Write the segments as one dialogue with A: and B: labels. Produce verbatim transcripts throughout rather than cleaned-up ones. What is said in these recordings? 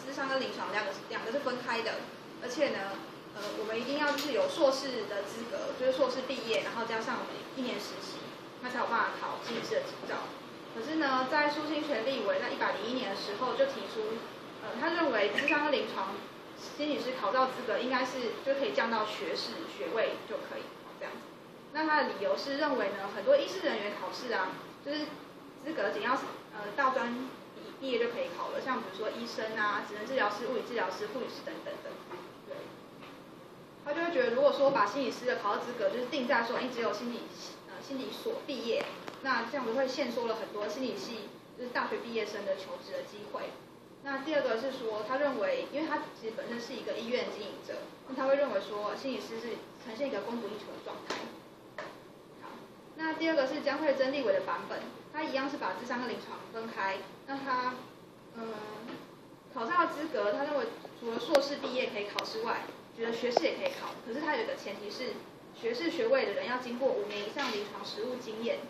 A: 諮商跟临床两个两个是分开的，而且呢，呃，我们一定要就是有硕士的资格，就是硕士毕业，然后加上我们一年实习，那才有办法考心理师的执照。可是呢，在苏清泉立委在一百零一年的时候就提出，呃，他认为諮商跟临床心理师考照资格应该是就可以降到学士学位就可以这样子。那他的理由是认为呢，很多医师人员考试啊，就是资格只要是呃大专毕业就可以考了，像比如说医生啊、职能治疗师、物理治疗师、护理师等等的。对，他就会觉得，如果说把心理师的考照资格就是定在说，哎，只有心理呃心理所毕业，那这样子会限缩了很多心理系就是大学毕业生的求职的机会。那第二个是说，他认为，因为他其实本身是一个医院经营者，那他会认为说，心理师是呈现一个供不应求的状态。好，那第二个是江惠珍立委的版本，他一样是把諮商跟临床分开。那他，嗯，考上的资格，他认为除了硕士毕业可以考之外，觉得学士也可以考，可是他有一个前提是，学士学位的人要经过五年以上临床实务经验。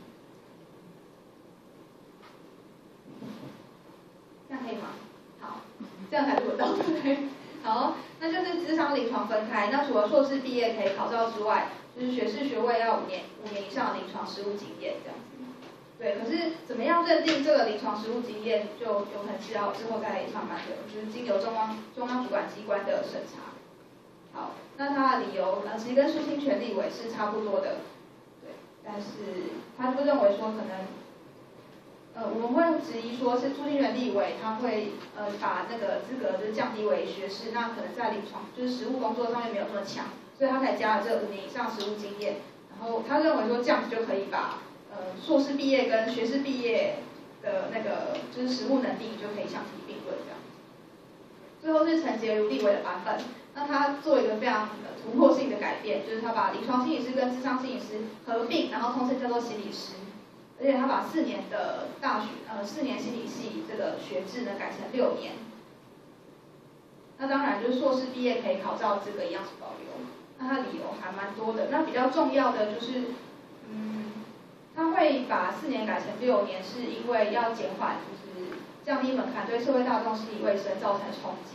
A: 这样可以吗？好，这样才做得到，对不对？好，那就是諮商临床分开。那除了硕士毕业可以考照之外，就是学士学位要五年五年以上的临床实务经验这样子。对，可是怎么样认定这个临床实务经验，就有可能是要之后再慢慢的，就是经由中央中央主管机关的审查。好，那他的理由呃，其实跟苏清泉立委是差不多的，对，但是他就认为说可能。呃，我们会质疑说是苏清泉立委他会呃把那个资格就是降低为学士，那可能在临床就是实务工作上面没有那么强，所以他才加了这五年以上实务经验。然后他认为说这样子就可以把呃硕士毕业跟学士毕业的那个就是实务能力就可以相提并论这样。最后是陈洁如立委的版本，那他做一个非常呃突破性的改变，就是他把临床心理师跟諮商心理师合并，然后通称叫做心理师。而且他把四年的大学呃四年心理系这个学制呢改成六年。那当然就是硕士毕业可以考照资格一样是保留。那他理由还蛮多的。那比较重要的就是，嗯，他会把四年改成六年，是因为要减缓就是降低门槛对社会大众心理卫生造成冲击。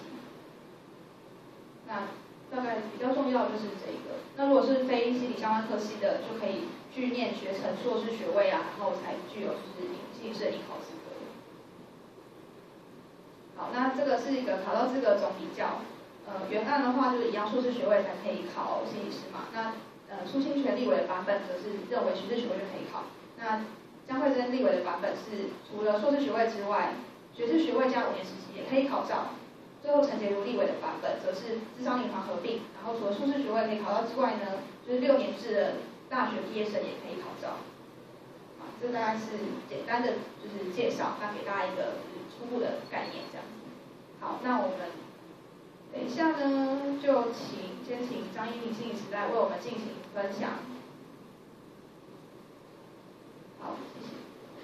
A: 那大概比较重要的就是这个。那如果是非心理相关科系的，就可以去念学程、硕士学位啊，然后才具有就是心理师的应考资格。好，那这个是一个考照资格总比较。呃，原案的话就是一样，硕士学位才可以考心理师嘛。那呃，苏清泉立委的版本则是认为学士学位就可以考。那江惠珍立委的版本是除了硕士学位之外，学士学位加五年实习也可以考照。最后陈洁如立委的版本则是諮商临床合并，然后除了硕士学位可以考照之外呢，就是六年制的大学毕业生也可以考照。啊，这大概是简单的就是介绍，那给大家一个就是初步的概念这样子。好，那我们等一下呢，就请先请张一鸣心理师来为我们进行分享。好，谢谢。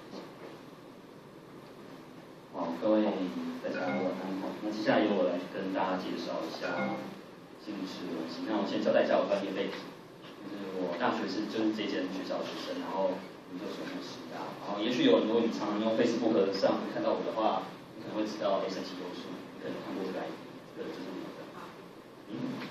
B: 好，各位大家晚安好。那接下来由我来跟大家介绍一下心理师的东西。那我先交代一下我专业背景，就是我大学是就是这间学校的学生，然后研究所是师大。然后也许有如果你常常用 Facebook 上看到我的话，你可能会知道 A 神奇优术，你可能看过这个 I D， 这个就是我的。嗯。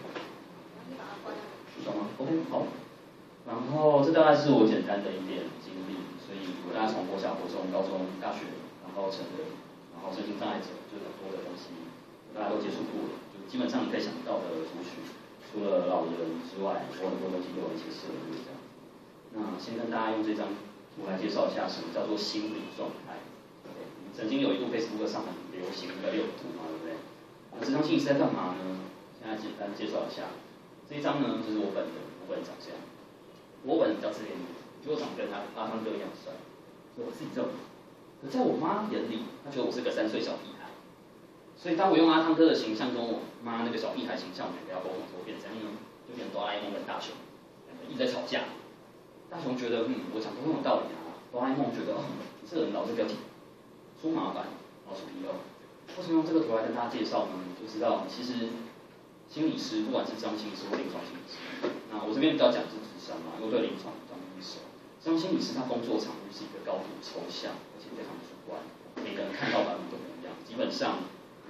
B: 取消吗 ？OK， 好。然后这大概是我简单的一点经历，所以我大概从国小、国中、高中、大学，然后成人。然后身心障碍者，就很多的东西，大家都接触过了，就基本上你可以想到的族群，除了老人之外，我很多东西都有一些涉猎这样。那先跟大家用这张图来介绍一下什么叫做心理状态。Okay， 曾经有一度 Facebook 上很流行的六图嘛，对不对？那这张心理是在干嘛呢？现在简单介绍一下。这一张呢，就是我本人，我本人长这样。我本人比较自恋一点，就我长得跟他阿汤哥一样帅，所以我自己认为。可在我妈眼里，她觉得我是个三岁小屁孩，所以当我用阿汤哥的形象跟我妈那个小屁孩形象，我们两个要沟通，就会变怎样呢？就变哆啦 A 梦跟大雄，两个一直在吵架。大雄觉得，嗯，我讲的很有道理啊。哆啦 A 梦觉得，嗯，你这个人老是不要紧，出麻烦，老鼠皮哦。为什么用这个图来跟大家介绍呢？就知道其实心理师，不管是张心理师或临床心理师，那我这边比较讲是智商嘛，因为对临床比较不熟。张心理师他工作场域是一个高度抽象。非常主观，每个人看到版本都不一样。基本上，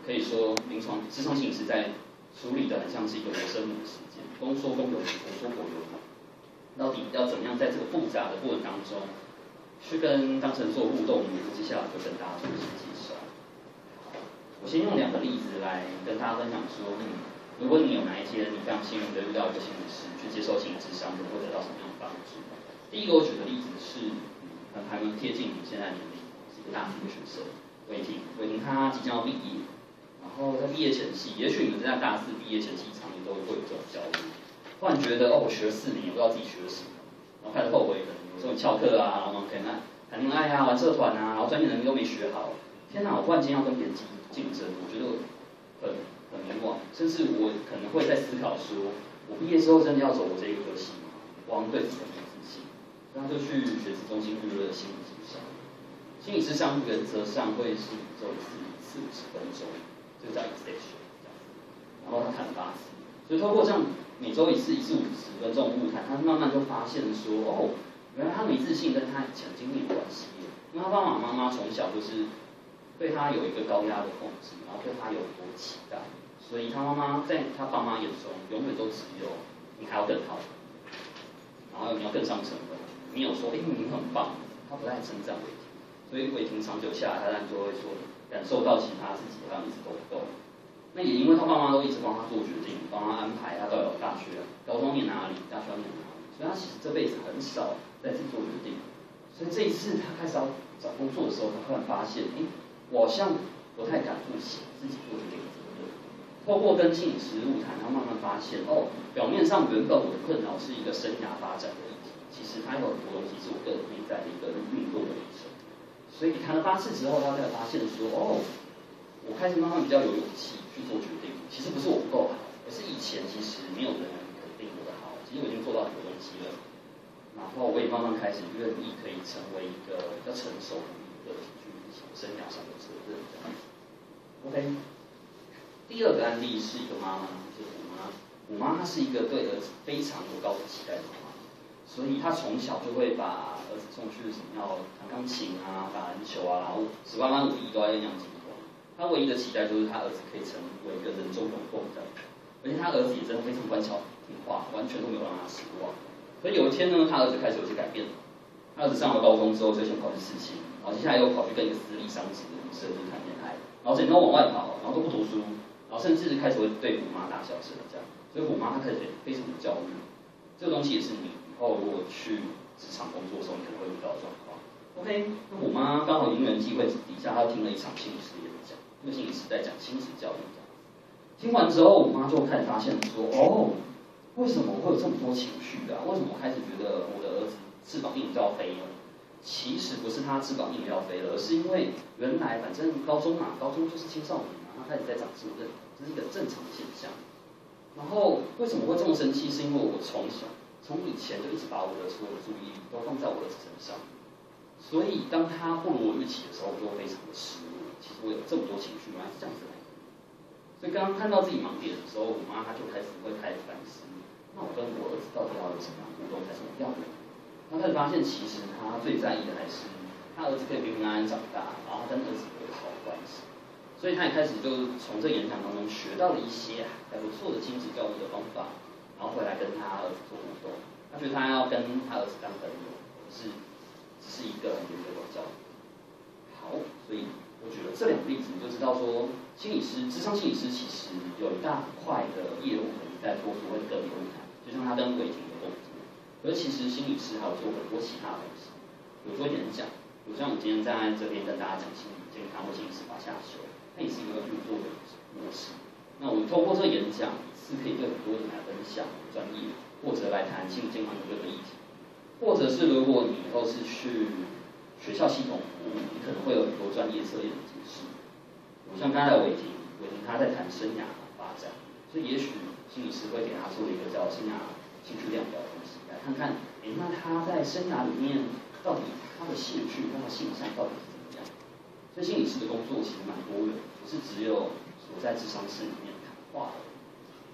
B: 可以说临床諮商心理師在處理的很像是一個有生母的事件，公說公有理，婆說婆有理，到底要怎麼樣在這個複雜的過程當中，去跟當事人做互動，接下來就跟大家做一些介紹。我先用兩個例子來跟大家分享說，嗯，如果你有哪一天你非常幸運的遇到一個心理師去接受心理諮商，你會得到什麼樣的幫助？第一個我舉的例子是，嗯，還蠻貼近你現在年齡，是一個大學的學生，偉霆，偉霆他即將要畢業，然後在畢業前夕，也許你們在大四畢業前夕，常年都會有這種焦慮，忽然覺得哦，我學了四年，也不知道自己學了什麼，然後開始後悔，可能有時候翹課啊，然後可能談戀愛啊，玩社團啊，然後專業能力都沒學好，天哪，我忽然間要跟別人競爭，我覺得很很迷惘，甚至我可能會在思考說，我畢業之後真的要走我這一個科系嗎？我好像對自己很沒自信，所以他就去學習中心預約了心理諮商。心理諮商原則上會是一周一次，四五十分鐘，就叫 extension 這樣子，然後他談了八次，所以透過這樣每周一次，一次五十分鐘的晤談，他慢慢就發現說，哦，原來他沒自信跟他以前經歷有關係，因為他爸爸媽媽從小就是對他有一個高壓的控制，然後對他有很多期待，所以他媽媽在他爸媽眼中永遠都只有你還要更好，然後你要更上層的，沒有說哎你很棒，他不太稱讚偉霆，所以偉霆長久下來，他當然就會說感受到其他自己好像一直都不夠。那也因為他爸媽都一直幫他做決定，幫他安排他到底大學高中念哪裡，大學要念哪裡，所以他其實這輩子很少在自己做決定。所以這一次他開始要找工作的時候，他突然發現，哎，我好像不太敢負起自己做決定的責任。透過跟心理師晤談，他慢慢發現，哦，表面上原本我的困擾是一個生涯發展的議題，其實它有很多東西是我個人內在的一個運動的歷程。所以談了八次之後，他才發現說，哦，我開始慢慢比較有勇氣去做決定。其實不是我不夠好，而是以前其實沒有人肯定我的好。其實我已經做到很多東西了。然後我也慢慢開始願意可以成為一個比較成熟的一個去履行生涯上的責任這樣子。OK， 第二個案例是一個媽媽，就是虎媽。虎媽她是一個對兒子非常有高的期待的媽媽，所以她從小就會把兒子送去什麼要彈鋼琴啊、打籃球啊，然後十八般武藝都要樣樣精通。她唯一的期待就是她兒子可以成為一個人中龍鳳這樣，而且她兒子也真的非常乖巧聽話，完全都沒有讓她失望。所以有一天呢，他兒子開始有些改變了。他兒子上了高中之後，就先跑去刺青，然後接下來又跑去跟一個私立商職的女生去談戀愛，然後整天都往外跑，然後都不讀書，然後甚至開始會對虎媽大小聲這樣。所以虎媽她開始非常的焦慮。這個東西也是你以後如果去職場工作的時候，你可能會遇到的狀況。OK，那虎媽剛好因緣際會底下，她聽了一場心理師演講，那個心理師在講親子教育這樣。聽完之後，虎媽就開始發現說，哦。為什麼我會有這麼多情緒啊？為什麼我開始覺得我的兒子翅膀硬就要飛了？其實不是他翅膀硬要飛了，而是因為原來反正高中嘛，高中就是青少年嘛，他開始在長智慧，這是一個正常的現象。然後為什麼會這麼生氣？是因為我從小從以前就一直把我的所有的注意力都放在我兒子身上，所以當他不如我預期的時候，我就會非常的失落。其實我有這麼多情緒，原來是這樣子來的。所以剛剛看到自己盲點的時候，我媽她就開始會開始反思。那我跟我兒子到底要有什麼樣的互動才是我要的？他開始發現，其實他最在意的還是他兒子可以平平安安長大，然後跟兒子有好的關係。所以他也開始就是從這個演講當中學到了一些還不錯的親子教育的方法，然後回來跟他兒子做互動。他覺得他要跟他兒子當朋友，不是只是一個很嚴格的教育。好，所以我覺得這兩個例子你就知道說，心理師、諮商心理師其實有一大塊的業務可能在做所謂的個別晤談。就像他跟偉霆的動作，而其實心理師還有做很多其他東西，有做演講，有像我今天在這邊跟大家講心理健康或心理師法下修，它也是一個運作的模式。那我們透過這個演講，是可以對很多人來分享專業，或者來談心理健康的這個議題，或者是如果你以後是去學校系統服務，你可能會有很多專業測驗的解釋。我像剛才偉霆，偉霆他在談生涯發展，所以也許心理師會給他做一個叫生涯興趣量表的東西，來看看，誒，那他在生涯裡面到底他的興趣、他的性向到底是怎麼樣？所以心理師的工作其實蠻多元，不是只有所在諮商室裡面談話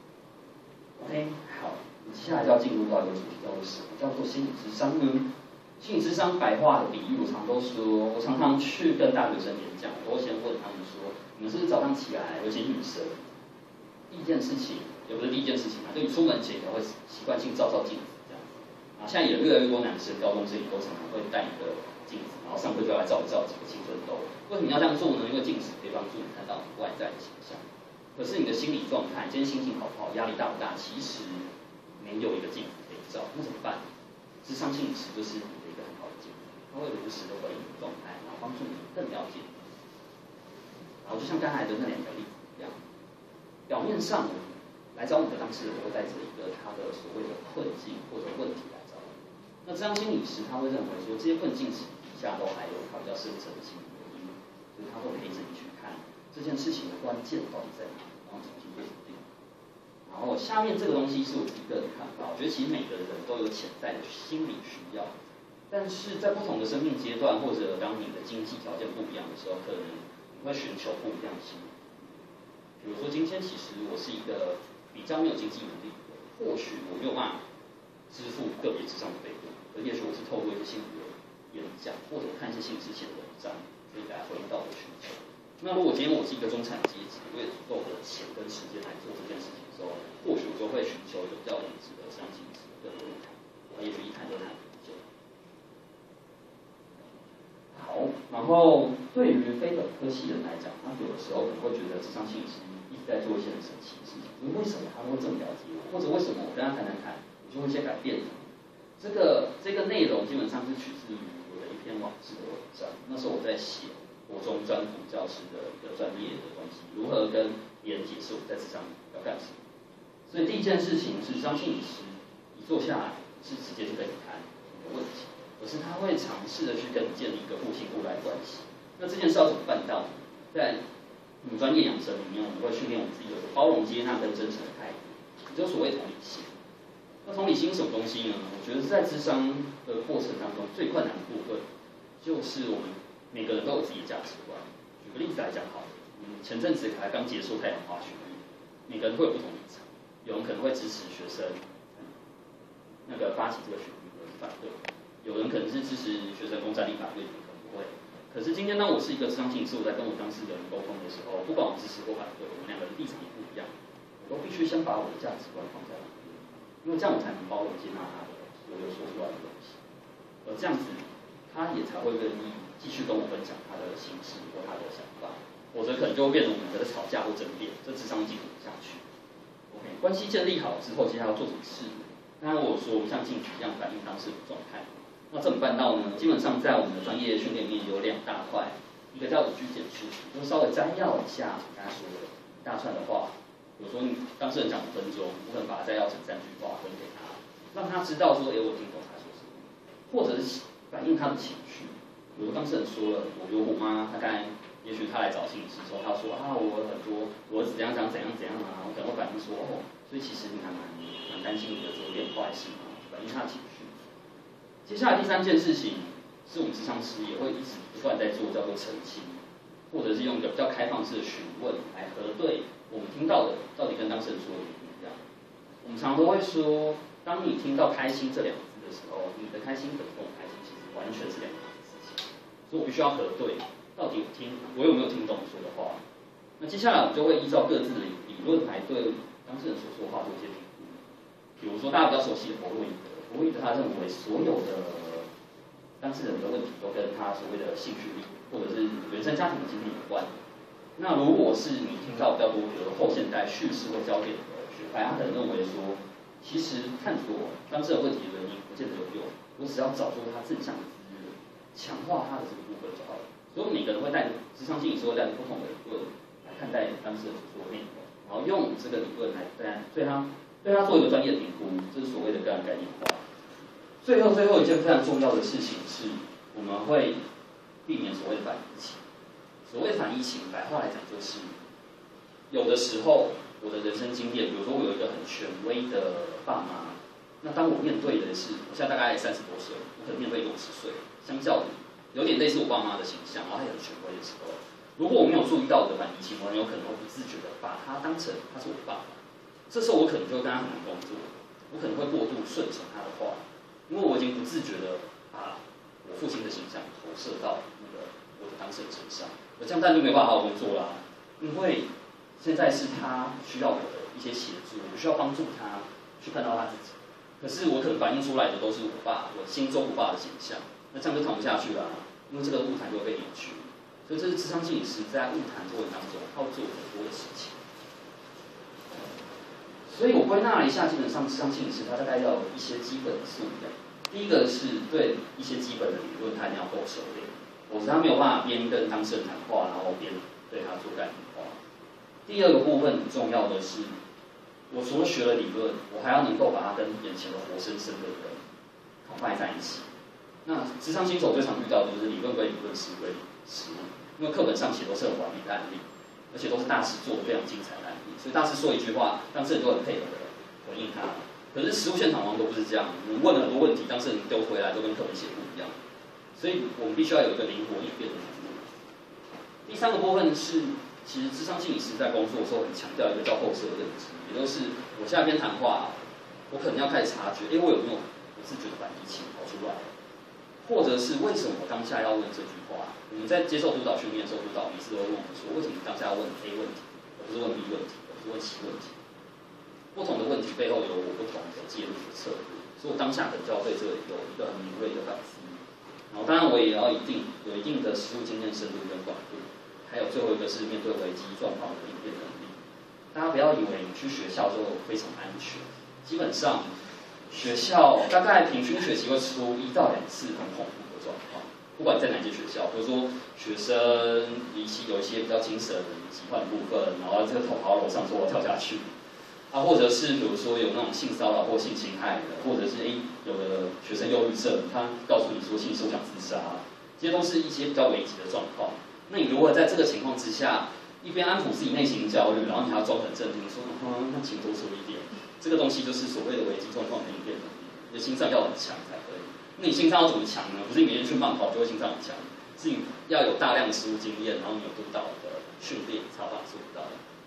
B: 的。OK， 好，接下來就要進入到一個主題，叫做什麼叫做心理諮商呢？ 心理咨商白话的比喻，我常都说，我常常去跟大学生演讲，我都会先问他们说，你们是不是早上起来，尤其女生，第一件事情，也不是第一件事情啊，就你出门前可能会习惯性照照镜子这样子。啊，现在也越来越多男生，高中生也都常常会带一个镜子，然后上课就要来照一照几个青春痘。为什么要这样做呢？因为镜子可以帮助你看到你外在的形象。可是你的心理状态，今天心情好不好，压力大不大，其实没有一个镜子可以照，那怎么办？諮商心理师就是你的一个很好的镜子，它会如实的回应你的状态，然后帮助你更了解。然后就像刚才的那两个例子一样，表面上来找你的当事人会带着一个他的所谓的困境或者问题来找你，那諮商心理师他会认为说这些困境底下都还有他比较深层的心理原因，所以他会陪着你去看这件事情的关键到底在哪，然后重新做决定。然后下面这个东西是我自己个人看法，我觉得其实每个人都有潜在的心理需要，但是在不同的生命阶段，或者当你的经济条件不一样的时候，可能你会寻求不一样的心理。比如说今天其实我是一个比较没有经济能力的，或许我没有办法支付个别之上的费用，而也许我是透过一些心理的演讲，或者看一些心理之前的文章，可以来回应到我的需求。那如果今天我是一个中产阶级，我有足够的钱跟时间来做这件事情的时候，或许我就会寻求有较品质的商心理师跟论坛，我也许一谈就谈很久。好，然后对于非本科系人来讲，他有的时候可能会觉得諮商心理师一直在做一些很神奇的事情，就是为什么他会这么了解我，或者为什么我跟他谈谈谈，我就会一些改变。这个这个内容基本上是取自于我的一篇网志的文章，那时候我在写国中专辅教师的一个专业的东西，如何跟别人解释我在諮商要干什么。所以第一件事情是，諮商心理师一坐下来是直接就跟你谈你的问题，而是他会尝试的去跟你建立一个互信互赖关系。那这件事要怎么办到呢？在我们专业养生里面，我们会训练我们自己有个包容、接纳跟真诚的态度，也就是所谓同理心。那同理心是什么东西呢？我觉得是在諮商的过程当中最困难的部分，就是我们每个人都有自己的价值观。举个例子来讲好了，嗯，前阵子才刚结束太阳花学运，每个人会有不同立场，有人可能会支持学生那个发起这个学运，有人反对；有人可能是支持学生公战力法律，可能不会。可是今天当我是一个諮商心理师，我在跟我当事人沟通的时候，不管我支持或反对，我们两个人立场也不一样，我都必须先把我的价值观放在那边，因为这样我才能包容接纳他的所有说出来的东西，而这样子他也才会愿意继续跟我分享他的心事或他的想法，否则可能就会变成我们在吵架或争辩，这諮商进行不下去。OK， 关系建立好之后，接下来要做什么事？刚刚我说我们像镜子一样反映当事人的状态。那怎么办到呢？基本上在我们的专业训练里面有两大块，一个叫语句简述，就是稍微摘要一下我刚才说的一大串的话，比如说你当事人讲五分钟，我可能把它摘要成三句话分给他，让他知道说，哎，我听懂他说什么，或者是反映他的情绪。比如当事人说了，我有我妈，他刚才也许他来找心理师的时候，他说啊，我很多我儿子怎样怎样怎样怎样啊，我可能会反映说，哦，所以其实你还蛮蛮担心你的这个变坏是吗？反映他的情绪。接下来第三件事情是我们諮商师也会一直不断在做，叫做澄清，或者是用一个比较开放式的询问来核对我们听到的到底跟当事人说的不一样。我们常常都会说，当你听到开心这两个字的时候，你的开心可能跟我开心其实完全是两回事情，所以我必须要核对到底我听我有没有听懂你说的话。那接下来我们就会依照各自的理论来对当事人所说的话做一些评估。比如说大家比较熟悉的弗洛伊德。弗洛伊德他认为所有的当事人的问题都跟他所谓的兴趣力或者是原生家庭的经历有关。那如果是你听到比较多，比如后现代叙事或焦点的学派，他可能认为说，其实探索当事人问题的原因不见得有用，我只要找出他正向的资源，强化他的这个部分就好了。所以每个人会带諮商心理师会带着不同的理论来看待当事人所说的内容，然后用这个理论来对他对他做一个专业的评估，这是所谓的个案概念化。最后，最后一件非常重要的事情是，我们会避免所谓的反移情。所谓反移情，白话来讲就是，有的时候我的人生经验，比如说我有一个很权威的爸妈，那当我面对的是，我现在大概三十多岁，我可能面对一个五十岁，相较于有点类似我爸妈的形象，然后他也很权威的时候，如果我没有注意到我的反移情，我很有可能会不自觉的把他当成他是我爸爸，这时候我可能就会跟他很难工作，我可能会过度顺从他的话。因为我已经不自觉的把我父亲的形象投射到那个我的当事人身上，我这样当然就没办法好好工作啦，因为现在是他需要我的一些协助，我需要帮助他去看到他自己，可是我可能反映出来的都是我爸，我心中我爸的形象，那这样就谈不下去了，因为这个晤谈就会被扭曲，所以这是諮商心理师在晤谈过程当中要做很多的事情。所以我归纳了一下，基本上諮商心理师他大概要有一些基本的素养。第一个是对一些基本的理论他一定要够熟练，否则他没有办法边跟当事人谈话，然后边对他做概念化。第二个部分很重要的是，我除了学了理论，我还要能够把它跟眼前的活生生的人摆在一起。那諮商新手最常遇到的就是理论归理论，实归实务，因为课本上写都是很完美的案例，而且都是大师做的非常精彩的案例，所以大师说一句话，当事人都很配合的回应他。可是实务现场往往都不是这样，我们问了很多问题，当事人丢回来都跟课本写不一样，所以我们必须要有一个灵活应变的服务。第三个部分是，其实諮商心理师在工作的时候很强调一个叫后设认知，也就是我下一篇谈话，我可能要开始察觉，哎，我有没有我自觉的反疫情跑出来，或者是为什么我当下要问这句话？我们在接受督导训练的时候，督导每次都会问我说，为什么你当下要问 A 问题，而不是问 B 问题，而不是问 C 问题？不同的问题背后有我不同的介入的策略，所以我当下可能就要对这个有一个很敏锐的反思。然后当然我也要一定有一定的实务经验深度跟广度，还有最后一个是面对危机状况的应变能力。大家不要以为你去学校就非常安全，基本上学校大概平均学期会出一到两次很恐怖的状况，不管在哪间学校，比如说学生一些有一些比较精神疾患的部分，然后这个头跑到楼上说我跳下去。啊，或者是比如说有那种性骚扰或性侵害的，或者是诶有的学生忧郁症，他告诉你说性受想自杀，这些都是一些比较危急的状况。那你如果在这个情况之下，一边安抚自己内心焦虑，然后你还要装很镇定，说嗯，那请多说一点，这个东西就是所谓的危机状况的应变能力，你的心脏要很强才可以。那你心脏要怎么强呢？不是你每天去慢跑就会心脏很强，是你要有大量的实务经验，然后你有督导的训练才有办法做到的。